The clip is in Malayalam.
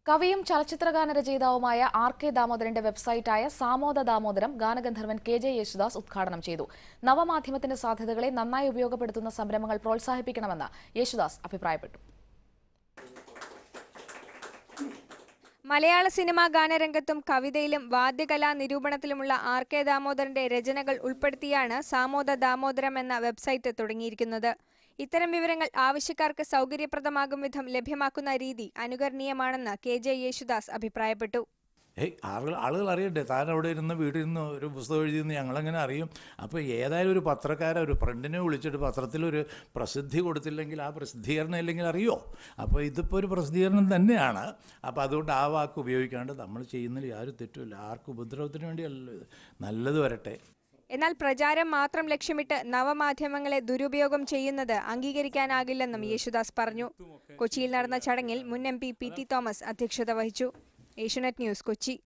കവിയും ചലച്ചിത്രഗാനരചയിതാവുമായ ആർ.കെ. ദാമോദരന്റെ വെബ്സൈറ്റായ സാമോദ ദാമോദരം ഗാനഗന്ധർവൻ കെ.ജെ. യേശുദാസ് ഉദ്ഘാടനം ചെയ്തു. നവമാധ്യമത്തിന്റെ സാധ്യതകളെ നന്നായി ഉപയോഗപ്പെടുത്തുന്ന സംരംഭങ്ങൾ പ്രോത്സാഹിപ്പിക്കണമെന്ന് യേശുദാസ് അഭിപ്രായപ്പെട്ടു. മലയാള സിനിമാ ഗാനരംഗത്തും കവിതയിലും വാദ്യകലാ നിരൂപണത്തിലുമുള്ള ആർ.കെ. ദാമോദരന്റെ രചനകൾ ഉൾപ്പെടുത്തിയാണ് സാമോദ ദാമോദരം എന്ന വെബ്സൈറ്റ് തുടങ്ങിയിരിക്കുന്നത്. ഇത്തരം വിവരങ്ങൾ ആവശ്യക്കാർക്ക് സൗകര്യപ്രദമാകും വിധം ലഭ്യമാക്കുന്ന രീതി അനുകരണീയമാണെന്ന് കെ.ജെ. യേശുദാസ് അഭിപ്രായപ്പെട്ടു. ആളുകൾ അറിയട്ടെ, താൻ അവിടെ ഇരുന്ന് വീട്ടിലിരുന്ന് ഒരു പുസ്തകം എഴുതിയെന്ന് ഞങ്ങളെങ്ങനെ അറിയും? അപ്പോൾ ഏതായാലും ഒരു പത്രക്കാരെ, ഒരു ഫ്രണ്ടിനെ വിളിച്ചിട്ട് പത്രത്തിലൊരു പ്രസിദ്ധി കൊടുത്തില്ലെങ്കിൽ ആ പ്രസിദ്ധീകരണം ഇല്ലെങ്കിൽ അറിയോ? അപ്പോൾ ഇതിപ്പോൾ ഒരു പ്രസിദ്ധീകരണം തന്നെയാണ്. അപ്പോൾ അതുകൊണ്ട് ആ വാക്ക് ഉപയോഗിക്കാണ്ട് നമ്മൾ ചെയ്യുന്നതിൽ യാതൊരു തെറ്റുമില്ല. ആർക്കും ഉപദ്രവത്തിന് വേണ്ടിയല്ലല്ലോ ഇത്. നല്ലത് വരട്ടെ. എന്നാൽ പ്രചാരം മാത്രം ലക്ഷ്യമിട്ട് നവമാധ്യമങ്ങളെ ദുരുപയോഗം ചെയ്യുന്നത് അംഗീകരിക്കാനാകില്ലെന്നും യേശുദാസ് പറഞ്ഞു. കൊച്ചിയിൽ നടന്ന ചടങ്ങിൽ മുൻ MP പി.ടി. തോമസ് അധ്യക്ഷത വഹിച്ചു. ഏഷ്യാനെറ്റ് ന്യൂസ്, കൊച്ചി.